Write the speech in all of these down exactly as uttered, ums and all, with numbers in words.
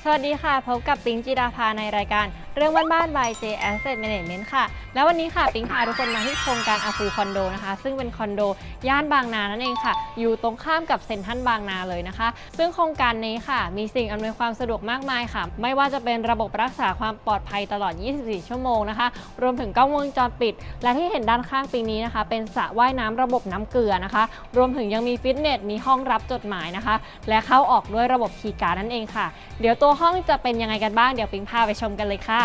สวัสดีค่ะพบกับปิงจิดาภาในรายการเรื่องบ้านๆ by J Asset Management ค่ะแล้ววันนี้ค่ะปิงพาทุกคนมาที่โครงการอาฟูคอนโดนะคะซึ่งเป็นคอนโดย่านบางนานั่นเองค่ะอยู่ตรงข้ามกับเซ็นทรัลบางนาเลยนะคะซึ่งโครงการนี้ค่ะมีสิ่งอำนวยความสะดวกมากมายค่ะไม่ว่าจะเป็นระบบรักษาความปลอดภัยตลอดยี่สิบสี่ชั่วโมงนะคะรวมถึงกล้องวงจรปิดและที่เห็นด้านข้างปิงนี้นะคะเป็นสระว่ายน้ำระบบน้ำเกลือนะคะรวมถึงยังมีฟิตเนสมีห้องรับจดหมายนะคะและเข้าออกด้วยระบบคีย์การ์ดนั่นเองค่ะเดี๋ยวตัวห้องจะเป็นยังไงกันบ้างเดี๋ยวปิงพาไปชมกันเลยค่ะ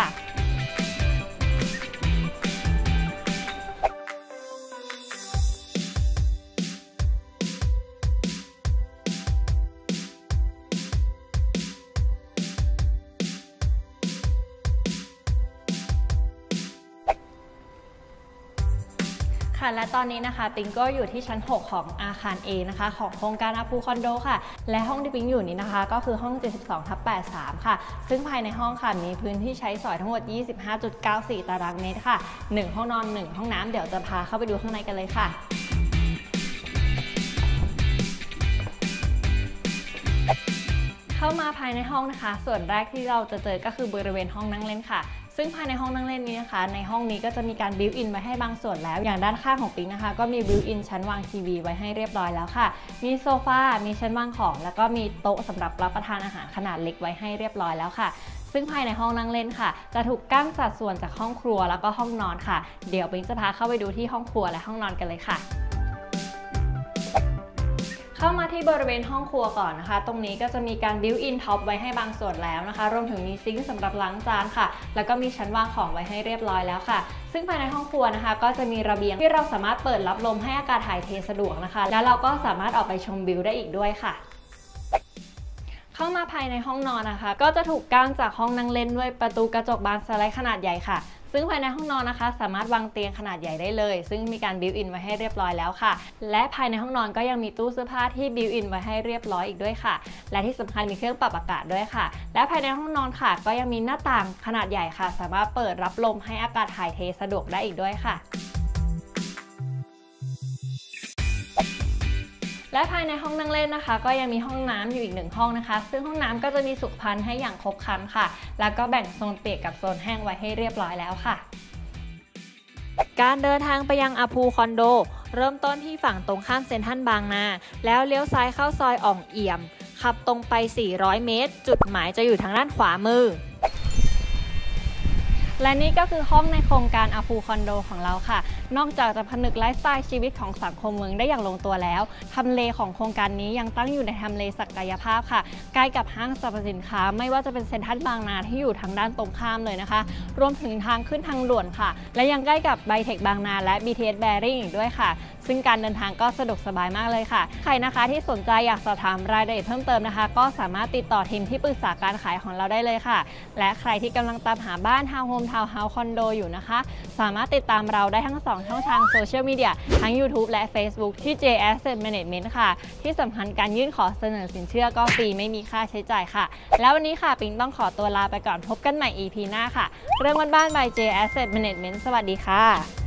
ค่ะและตอนนี้นะคะปิงก็อยู่ที่ชั้นหกของอาคาร A นะคะของโครงการอาฟูคอนโดค่ะและห้องที่ปิงอยู่นี้นะคะก็คือห้อง เจ็ดสิบสองทับแปดสิบสาม ค่ะซึ่งภายในห้องค่ะมีพื้นที่ใช้สอยทั้งหมด ยี่สิบห้าจุดเก้าสี่ ตารางเมตรค่ะหนึ่งห้องนอนหนึ่งห้องน้ำเดี๋ยวจะพาเข้าไปดูข้างในกันเลยค่ะเข้ามาภายในห้องนะคะส่วนแรกที่เราจะเจอก็คือบริเวณห้องนั่งเล่นค่ะซึ่งภายในห้องนั่งเล่นนี้นะคะในห้องนี้ก็จะมีการบิวอินไว้ให้บางส่วนแล้วอย่างด้านข้างของปิงนะคะก็มีบิวอินชั้นวางทีวีไว้ให้เรียบร้อยแล้วค่ะมีโซฟา มีชั้นวางของแล้วก็มีโต๊ะสำหรับรับประทานอาหารขนาดเล็กไว้ให้เรียบร้อยแล้วค่ะซึ่งภายในห้องนั่งเล่นค่ะจะถูกกั้นสัดส่วนจากห้องครัวแล้วก็ห้องนอนค่ะเดี๋ยวปิงจะพาเข้าไปดูที่ห้องครัวและห้องนอนกันเลยค่ะเข้ามาที่บริเวณห้องครัวก่อนนะคะตรงนี้ก็จะมีการบิวอินท็อปไว้ให้บางส่วนแล้วนะคะรวมถึงมีซิงค์สำหรับล้างจานค่ะแล้วก็มีชั้นวางของไว้ให้เรียบร้อยแล้วค่ะซึ่งภายในห้องครัวนะคะก็จะมีระเบียงที่เราสามารถเปิดรับลมให้อากาศถ่ายเทสะดวกนะคะแล้วเราก็สามารถออกไปชมวิวได้อีกด้วยค่ะเข้ามาภายในห้องนอนนะคะก็จะถูกกั้นจากห้องนั่งเล่นด้วยประตูกระจกบานสไลด์ขนาดใหญ่ค่ะซึ่งภายในห้องนอนนะคะสามารถวางเตียงขนาดใหญ่ได้เลยซึ่งมีการบิวอินไว้ให้เรียบร้อยแล้วค่ะและภายในห้องนอนก็ยังมีตู้เสื้อผ้าที่บิวอินไว้ให้เรียบร้อยอีกด้วยค่ะและที่สำคัญมีเครื่องปรับอากาศด้วยค่ะและภายในห้องนอนค่ะก็ยังมีหน้าต่างขนาดใหญ่ค่ะสามารถเปิดรับลมให้อากาศถ่ายเทสะดวกได้อีกด้วยค่ะและภายในห้องนั่งเล่นนะคะก็ยังมีห้องน้ำอยู่อีกหนึ่งห้องนะคะซึ่งห้องน้ำก็จะมีสุขภัณฑ์ให้อย่างครบครันค่ะแล้วก็แบ่งโซนเปียกกับโซนแห้งไว้ให้เรียบร้อยแล้วค่ะการเดินทางไปยังอาฟูคอนโดเริ่มต้นที่ฝั่งตรงข้ามเซ็นทรัลบางนาแล้วเลี้ยวซ้ายเข้าซอยอ่องเอี่ยมขับตรงไปสี่ร้อยเมตรจุดหมายจะอยู่ทางด้านขวามือและนี่ก็คือห้องในโครงการอาฟูคอนโดของเราค่ะนอกจากจะผนึกไลฟ์สไตล์ชีวิตของสังคมเมืองได้อย่างลงตัวแล้วทำเลของโครงการนี้ยังตั้งอยู่ในทำเลศักยภาพค่ะใกล้กับห้างสรรพสินค้าไม่ว่าจะเป็นเซ็นทรัลบางนาที่อยู่ทางด้านตรงข้ามเลยนะคะรวมถึงทางขึ้นทางด่วนค่ะและยังใกล้กับไบเทคบางนาและ บี ที เอส Bearing อีกด้วยค่ะซึ่งการเดินทางก็สะดวกสบายมากเลยค่ะใครนะคะที่สนใจอยากสอบถามรายละเอียดเพิ่มเติมนะคะก็สามารถติดต่อทีมที่ปรึกษาการขายของเราได้เลยค่ะและใครที่กำลังตามหาบ้านทาวน์โฮมทาวน์เฮาส์คอนโดอยู่นะคะสามารถติดตามเราได้ทั้งสองช่องทางโซเชียลมีเดียทั้ง YouTube และ Facebook ที่ J Asset Management ค่ะที่สำคัญการยื่นขอเสนอสินเชื่อก็ฟรีไม่มีค่าใช้จ่ายค่ะแล้ววันนี้ค่ะปิงต้องขอตัวลาไปก่อนพบกันใหม่ อี พี หน้าค่ะเรื่องบ้านๆ by J Asset Management สวัสดีค่ะ